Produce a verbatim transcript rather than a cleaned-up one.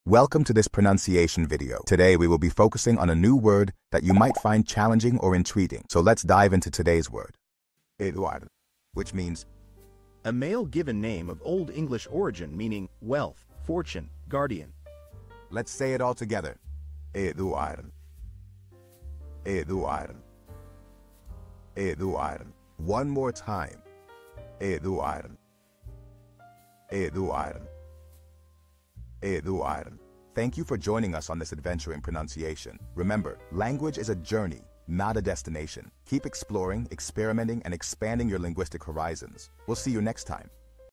Welcome to this pronunciation video. Today we will be focusing on a new word that you might find challenging or intriguing. So let's dive into today's word. Eduard, which means a male given name of Old English origin meaning wealth, fortune, guardian. Let's say it all together. Eduard. Eduard. Eduard. One more time. Eduard. Eduard. Eduard. Thank you for joining us on this adventure in pronunciation. Remember, language is a journey, not a destination. Keep exploring, experimenting, and expanding your linguistic horizons. We'll see you next time.